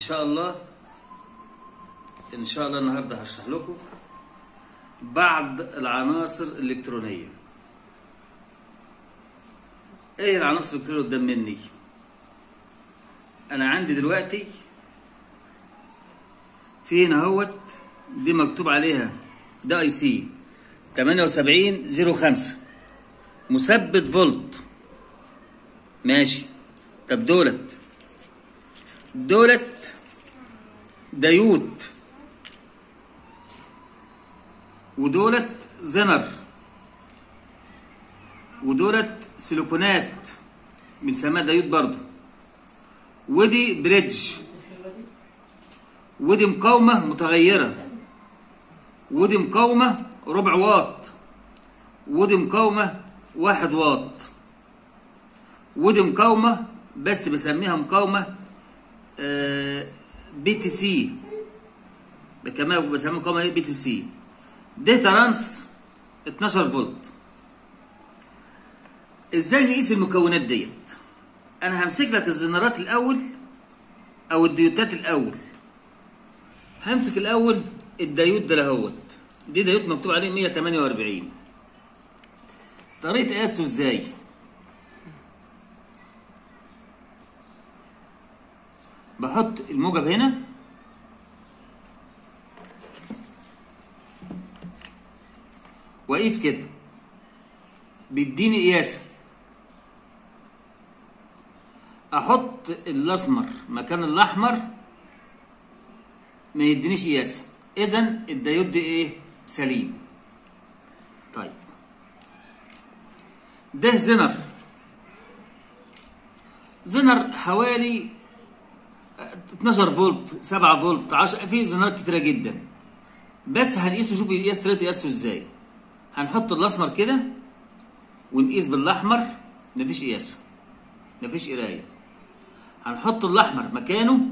شاء الله النهارده هشرح لكم بعض العناصر الإلكترونية. ايه العناصر الإلكترونية قدام مني؟ انا عندي دلوقتي في هنا اهوت دي مكتوب عليها ده اي سي 7805 مثبت فولت. ماشي. طب دولت ديود ودولت زنر ودولت سيليكونات بنسميها ديود برضو، ودي بريدج، ودي مقاومة متغيرة، ودي مقاومة ربع واط، ودي مقاومة 1 واط، ودي مقاومة بس بسميها مقاومة بي تي سي، كمان بسميها مقاومة بي تي سي. ده ترانس 12 فولت. ازاي نقيس المكونات ديت؟ انا همسك لك الزنارات الاول او الديودات الاول. همسك الاول الديود ده لهوت، دي ديود مكتوب عليه 148. طريقه قياسه ازاي؟ بحط الموجب هنا واقيس كده، بيديني قياسه. احط الاسمر مكان الاحمر ما يدينيش قياسه، اذا الديود دي ايه؟ سليم. طيب ده زنر حوالي 12 فولت 7 فولت 10، في زنارات كتيره جدا، بس هنقيسه. شوف يقيس طريقه قياسه ازاي. هنحط الاسمر كده ونقيس بالاحمر، مفيش قياسه، مفيش قرايه. هنحط الاحمر مكانه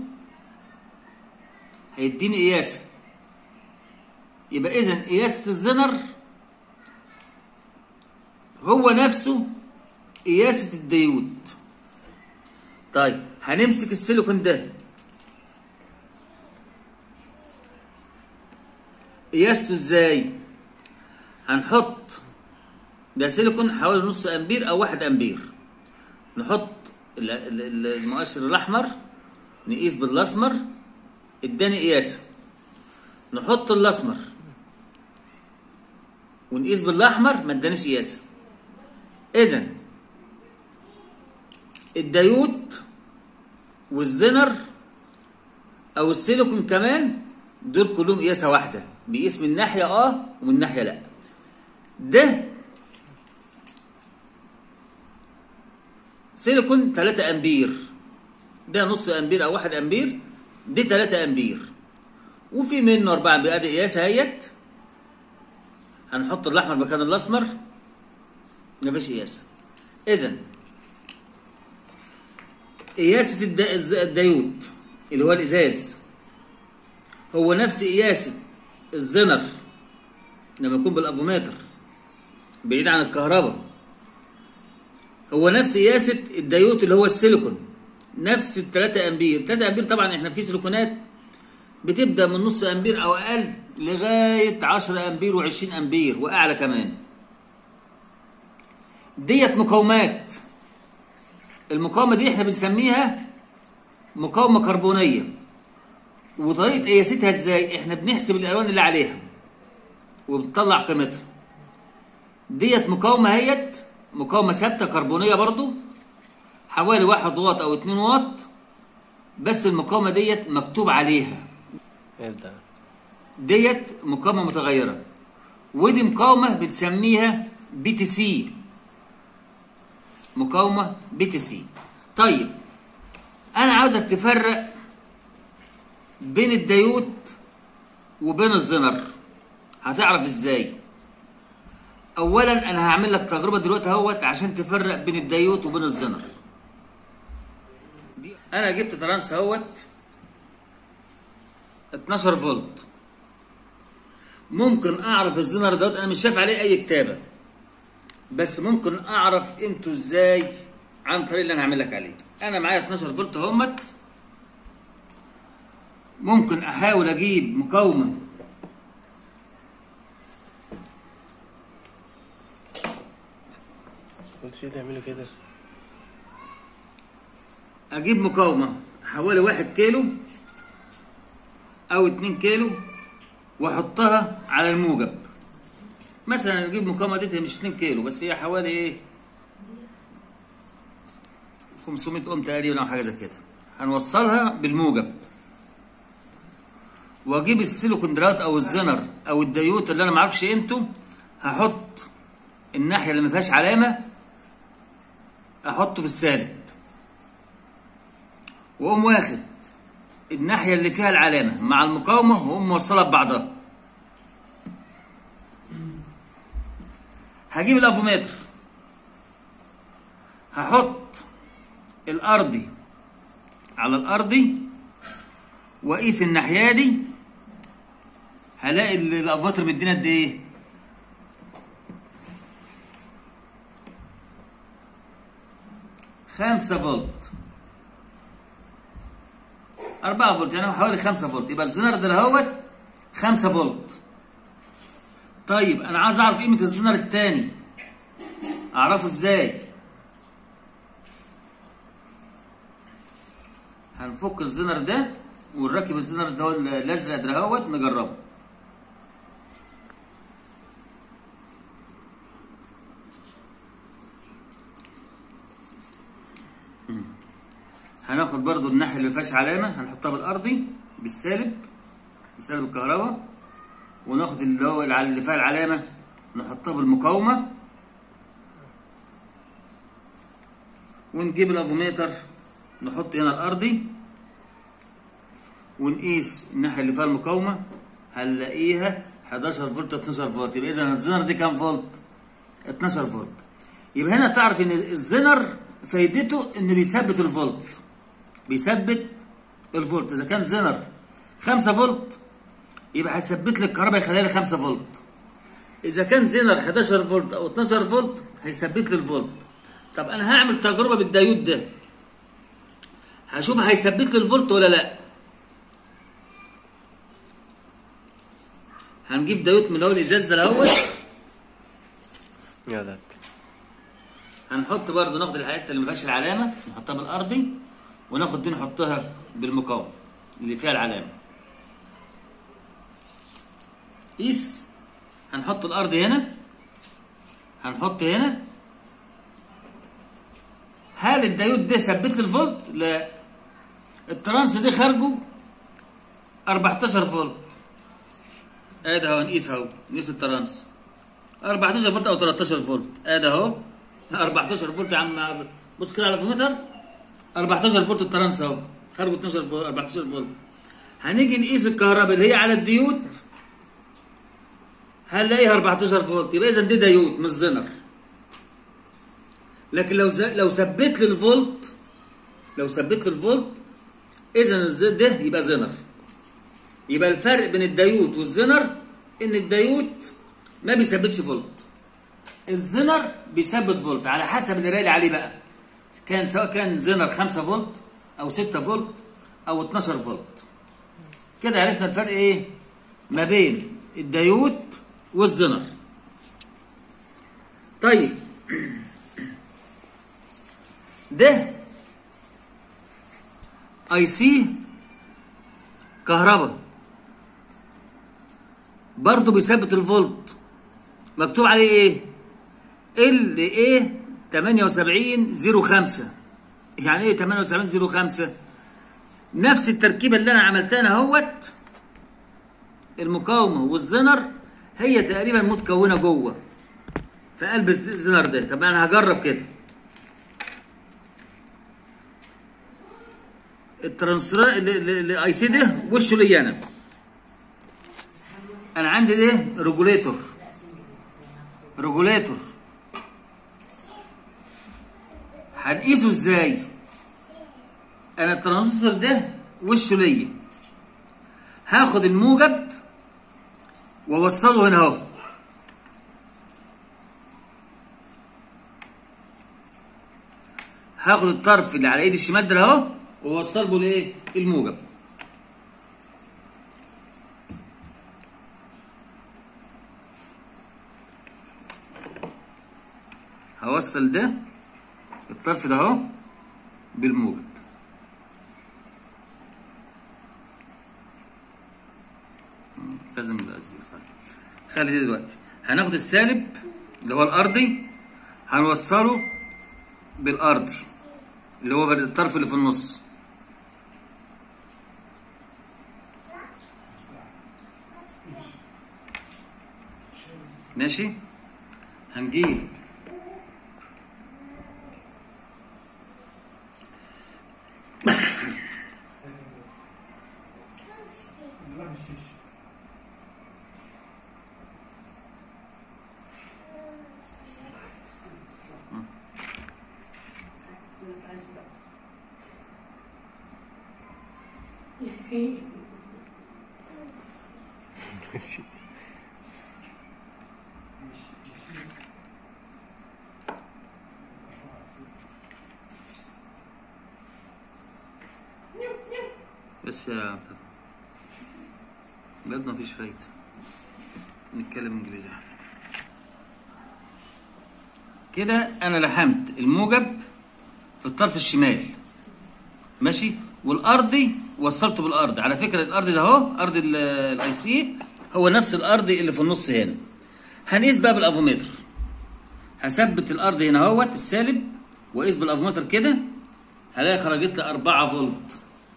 هيديني قياسه. يبقى اذا قياسه الزنر هو نفسه قياسه الديود. طيب هنمسك السيليكون ده، قياسته ازاي؟ هنحط ده سيليكون حوالي نص امبير او 1 امبير، نحط المؤشر الاحمر نقيس بالاسمر، اداني قياسه. نحط الاسمر ونقيس بالاحمر، ما ادانيش قياسه. اذا الديود والزنر او السيليكون كمان دول كلهم قياسه واحده، بيقيس من ناحيه ومن ناحيه لا. ده سيليكون 3 امبير، ده نص امبير او 1 امبير، دي 3 امبير، وفي منه 4 امبير. ادي قياسه اهيت. هنحط الاحمر مكان الاسمر، مفيش قياسه. اذا قياسه الديود اللي هو الازاز هو نفس قياسه الزنر لما يكون بالافومتر بعيد عن الكهرباء، هو نفس قياسه الديود اللي هو السيليكون، نفس ال 3 امبير. 3 امبير طبعا احنا في سيليكونات بتبدا من نص امبير او اقل لغايه 10 امبير و20 امبير واعلى كمان. ديت مقاومات. المقاومه دي احنا بنسميها مقاومه كربونيه. وطريقه قياستها ازاي؟ احنا بنحسب الالوان اللي عليها وبتطلع قيمتها. ديت مقاومه اهيت، مقاومه ثابته كربونيه برضو حوالي 1 واط او 2 واط، بس المقاومه ديت مكتوب عليها ديت مقاومه متغيره، ودي مقاومه بنسميها بي تي سي، مقاومه بي تي سي. طيب انا عاوزك تفرق بين الديود وبين الزنر. هتعرف ازاي؟ اولا انا هعمل لك تجربه دلوقتي اهوت عشان تفرق بين الديود وبين الزنر. انا جبت ترانس اهوت 12 فولت. ممكن اعرف الزنر دوت، انا مش شايف عليه اي كتابه، بس ممكن اعرف قيمته ازاي عن طريق اللي انا هعمل لك عليه. انا معايا 12 فولت اهمت، ممكن احاول اجيب مقاومة انت شو تعملوا كده؟ اجيب مقاومة حوالي 1 كيلو او 2 كيلو واحطها على الموجب. مثلا اجيب مقاومة دي مش 2 كيلو بس هي حوالي ايه 500 اوم تقريبا او حاجة زي كده. هنوصلها بالموجب واجيب السيليكوندرات او الزنر او الديوت اللي انا معرفش قيمته، هحط الناحية اللي مفيهاش علامة احطه في السالب، واقوم واخد الناحية اللي فيها العلامة مع المقاومة واقوم موصلها ببعضها. هجيب الافومتر هحط الارضي على الارضي واقيس الناحية دي، هلاقي الافومتر مدينا قد ايه؟ 5 فولت 4 فولت، يعني حوالي 5 فولت. يبقى الزنر ده اهوت 5 فولت. طيب انا عايز اعرف قيمة الزنر التاني، اعرفه ازاي؟ هنفك الزنر ده ونركب الزنر ده الازرق ده اهوت نجربه. هناخد برضو الناحية اللي مفيهاش علامة هنحطها بالارضي بالسالب الكهرباء، وناخد اللي فيها العلامة نحطها بالمقاومة، ونجيب الافوميتر نحط هنا الارضي ونقيس الناحية اللي فيها المقاومة، هنلاقيها 11 فولت 12 فولت. يبقى اذا الزنر دي كام فولت؟ 12 فولت. يبقى هنا تعرف ان الزنر فايدته انه بيثبت الفولت، بيثبت الفولت. اذا كان زنر 5 فولت يبقى هيثبت لي الكهرباء يخليها لي 5 فولت. اذا كان زنر 11 فولت او 12 فولت هيثبت لي الفولت. طب انا هعمل تجربه بالدايود ده، هشوف هيثبت لي الفولت ولا لا. هنجيب دايود من اول الازاز ده الاول، يا ذات هنحط برضه ناخد الحاجات اللي ما فيهاش العلامه نحطها بالارضي، وناخد دي نحطها بالمقاومه اللي فيها العلامه. قيس، هنحط الارض هنا، هنحط هنا. هل الدايود ده ثبت لي الفولت؟ لا. الترانس ده خارجه 14 فولت. ادي اهو نقيس اهو، نقيس الترانس 14 فولت او 13 فولت. ادي اهو 14 فولت يا عم، بص كده على الافومتر 14 فولت الترانس اهو، خارجه 12 فولت 14 فولت. هنيجي نقيس الكهرباء اللي هي على الديود هنلاقيها 14 فولت. يبقى اذا دي دايود مش زنر. لكن لو ثبت لي الفولت، اذا الزيت ده يبقى زنر. يبقى الفرق بين الدايود والزنر ان الدايود ما بيثبتش فولت، الزنر بيثبت فولت على حسب اللي رايل عليه بقى، سواء كان زنر 5 فولت او 6 فولت او 12 فولت. كده عرفنا الفرق ايه ما بين الدايود والزنر. طيب ده اي سي كهرباء برضه بيثبت الفولت، مكتوب عليه ايه؟ ال ايه 7805. يعني ايه 7805؟ نفس التركيبه اللي انا عملتها انا اهوت، المقاومه والزنر هي تقريبا متكونه جوه في قلب الزنر ده. طب انا هجرب كده. الترانسفير الاي سي ده وشه ليا انا عندي ده ريجوليتور. هنقيسه ازاي؟ انا الترانزستور ده وشه ليا، هاخد الموجب واوصله هنا اهو، هاخد الطرف اللي على ايدي الشمال ده اهو واوصله لايه؟ الموجب. اوصل ده الطرف ده اهو بالموجب. لازم الازير. خلي دي دلوقتي هناخد السالب اللي هو الارضي هنوصله بالارضي اللي هو الطرف اللي في النص. ماشي. هنجيب بس يا بجد مفيش فايدة نتكلم انجليزي. كده انا لحمت الموجب في الطرف الشمال ماشي، والارضي وصلته بالارض. على فكره الارضي ده اهو ارض الاي سي هو نفس الارضي اللي في النص هنا. هنقيس بقى بالافومتر. هثبت الارض هنا اهوت السالب واقيس بالافومتر كده هلاقي خرجت لي 4 فولت.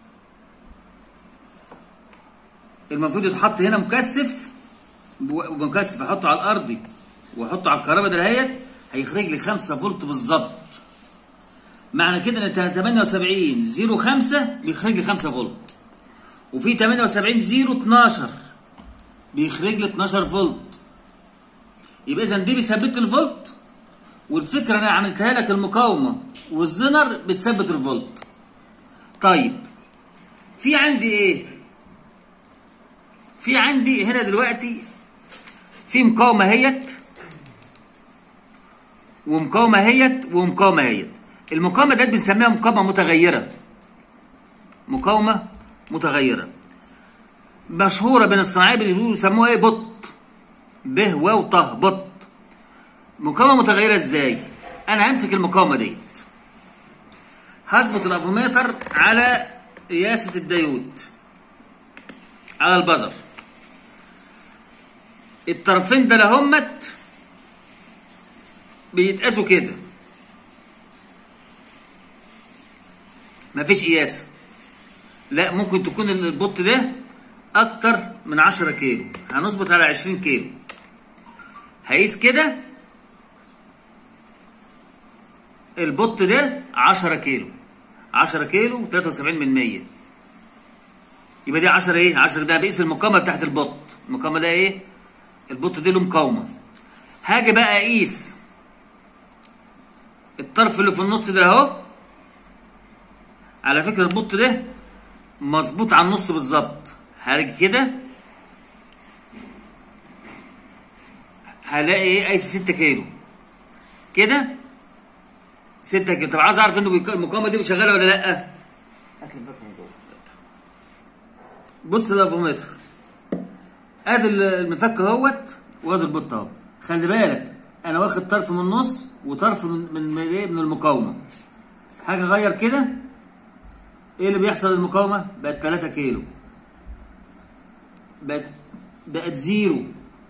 المفروض يتحط هنا مكثف ومكثف احطه على الارضي واحطه على الكهرباء دهيت هيخرج لي 5 فولت بالظبط. معنى كده ان 78 0 5 بيخرج لي 5 فولت، وفي 78 0 12 بيخرج لي 12 فولت. يبقى اذا دي بيثبت الفولت، والفكره انا عملتها لك المقاومه والزنر بتثبت الفولت. طيب في عندي ايه؟ في عندي هنا دلوقتي في مقاومه اهيت ومقاومه اهيت ومقاومه اهيت. المقاومه ديت بنسميها مقاومه متغيره. مقاومه متغيره مشهوره بين الصناعيه بيسموها ايه؟ بط. ب و ط بط. مقاومه متغيره ازاي؟ انا همسك المقاومه ديت هظبط الافوميتر على قياسه الديود على البزر. الطرفين ده لهمت بيتقاسوا كده مفيش قياس. لا ممكن تكون البط ده اكتر من 10 كيلو، هنظبط على 20 كيلو. هقيس كده البط ده 10 كيلو 10 كيلو 73%. يبقى دي 10 ايه؟ 10 ده بقيس المقاومه بتاعت البط. المقاومه ده ايه؟ البط ده له مقاومه. هاجي بقى اقيس الطرف اللي في النص ده اهو. على فكره البط ده مظبوط على النص بالظبط. هاجي كده هلاقي ايه؟ قايس 6 كيلو كده 6 كيلو. طب عايز اعرف انه المقاومه دي شغاله ولا لا؟ هات لي الفك من جوه. بص الافومتر ادي المفك اهوت وادي البط اهو. خلي بالك انا واخد طرف من النص وطرف من ايه؟ من المقاومه. حاجه اغير كده ايه اللي بيحصل؟ المقاومه بقت 3 كيلو بقت 0.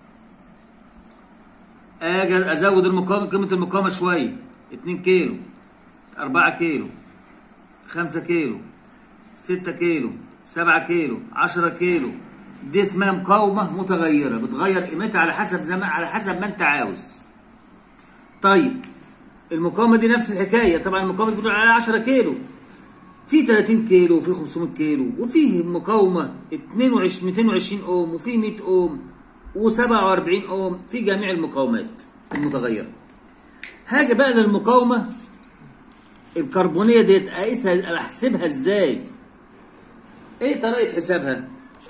اجي ازود المقاومه قيمه المقاومه شويه 2 كيلو 4 كيلو 5 كيلو 6 كيلو 7 كيلو 10 كيلو. دي اسمها مقاومه متغيره بتغير قيمتها على حسب زمان على حسب ما انت عاوز. طيب المقاومه دي نفس الحكايه. طبعا المقاومه دي بتقول عليها 10 كيلو، في 30 كيلو وفي 500 كيلو وفي مقاومه 220 اوم وفي 100 اوم و47 اوم في جميع المقاومات المتغيره. هاجي بقى للمقاومه الكربونيه ديت اقيسها احسبها ازاي؟ ايه طريقه حسابها؟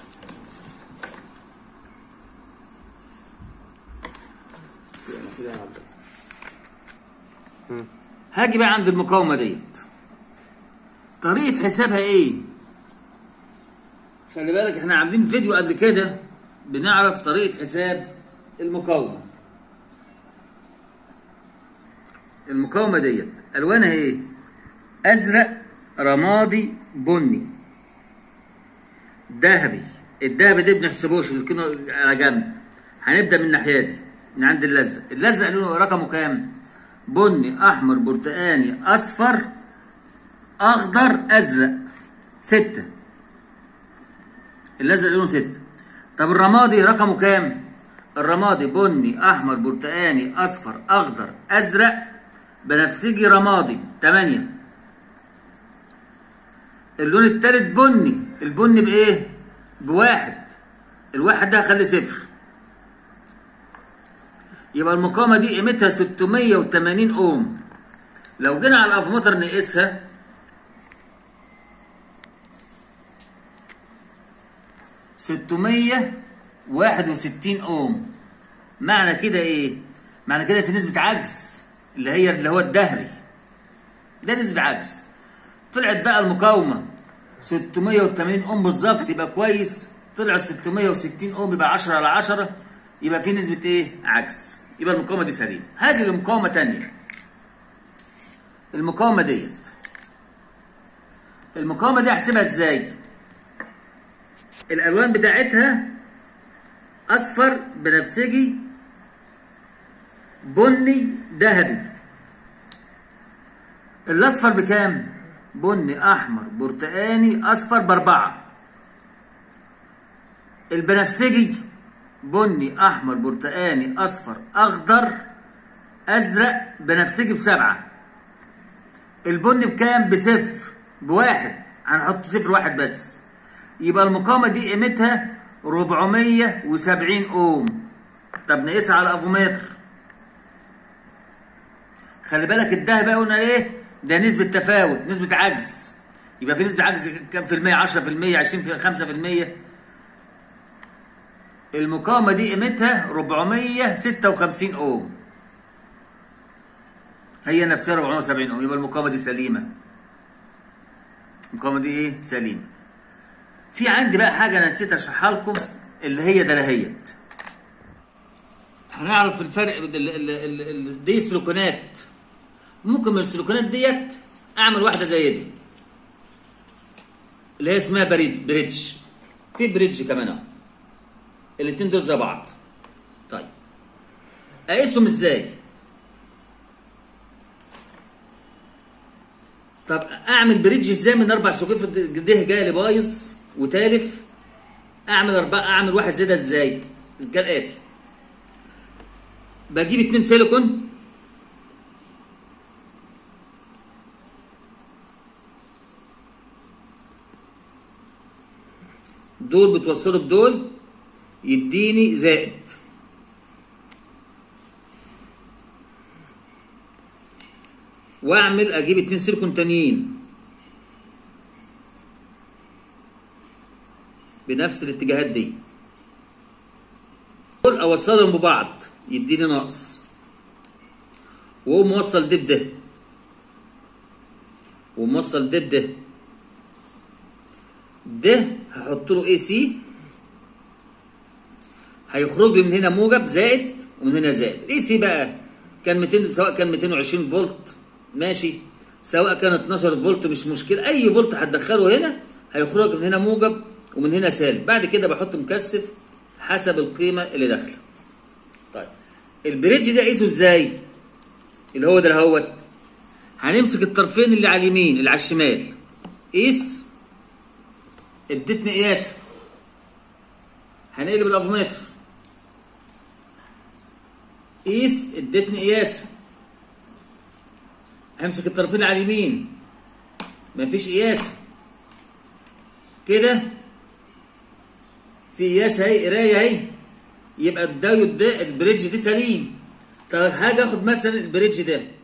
هاجي بقى عند المقاومه ديت طريقه حسابها ايه؟ خلي بالك احنا عاملين فيديو قبل كده بنعرف طريقه حساب المقاومه. المقاومة ديت ألوانها إيه؟ أزرق، رمادي، بني، ذهبي. الذهبي ده بنحسبوش، بنركنه على جنب. هنبدأ من الناحية دي من عند الأزرق. الأزرق لونه رقمه كام؟ بني، أحمر، برتقاني، أصفر، أخضر، أزرق. 6. الأزرق لونه 6. طب الرمادي رقمه كام؟ الرمادي بني، أحمر، برتقاني، أصفر، أخضر، أزرق، بنفسجي، رمادي. 8. اللون التالت بني. البني بإيه؟ ب1. الواحد ده هخليه 0. يبقى المقاومة دي قيمتها 680 أوم. لو جينا على الأفومتر نقيسها، 661 أوم. معنى كده إيه؟ معنى كده في نسبة عجز، اللي هو الدهري ده نسبة عجز. طلعت بقى المقاومة 680 أوم بالظبط، يبقى كويس. طلعت 660 أوم، يبقى 10 على 10، يبقى في نسبة إيه؟ عجز. يبقى المقاومة دي سليمة. هاجي لمقاومة تانية. المقاومة ديت، المقاومة دي أحسبها إزاي؟ الألوان بتاعتها أصفر، بنفسجي، بني، ذهبي. الأصفر بكام؟ بني، أحمر، برتقاني، أصفر ب4. البنفسجي بني، أحمر، برتقاني، أصفر، أخضر، أزرق، بنفسجي ب7. البني بكام؟ ب0، ب1. هنحط 0 1 بس. يبقى المقاومة دي قيمتها 470 أوم. طب نقيسها على الأفومتر. خلي بالك الدهب بقى قلنا إيه؟ ده نسبة تفاوت، نسبة عجز. يبقى في نسبة عجز كام في المية؟ 10%، 20%، 5%. المقاومة دي قيمتها 456 أوم. هي نفسها 470 أوم، يبقى المقاومة دي سليمة. المقاومة دي إيه؟ سليمة. في عندي بقى حاجة نسيت أشرحها لكم، اللي هي دلهيت. هنعرف الفرق بين دي سلوكونات. ممكن من السلوكونات ديت أعمل واحدة زي دي، اللي هي اسمها بريدج. في بريدج كمان أهو. الاتنين دول زي بعض. طيب أقيسهم إزاي؟ طب أعمل بريدج إزاي من 4 سلوكات؟ ده جاي لي بايظ وتالف. أعمل واحد زي ده إزاي؟ كالآتي: بجيب 2 سيليكون، دول بتوصلوا بدول يديني زائد. واعمل اجيب 2 سيليكون تانيين بنفس الاتجاهات دي، دول اوصلهم ببعض يديني ناقص، واقوم موصل ده بده، وموصل ده بده. ده هحط له اي سي، هيخرج لي من هنا موجب زائد ومن هنا زائد. الاي سي بقى كان 200، سواء كان 220 فولت ماشي، سواء كان 12 فولت مش مشكله، اي فولت هتدخله هنا هيخرج من هنا موجب ومن هنا سالب. بعد كده بحط مكثف حسب القيمه اللي داخله. طيب البريدج ده اقيسه ازاي؟ اللي هو ده اهوت. هنمسك الطرفين اللي على اليمين اللي على الشمال، قيس. اديتني قياسه، هنقلب الافومتر، قيس. اديتني قياسه، همسك الطرفين اللي على اليمين، مفيش قياسه كده، في قياسه اهي، قرايه اهي، يبقى الدايود ده البريدج دي سليم. طب هاجي اخد مثلا البريدج ده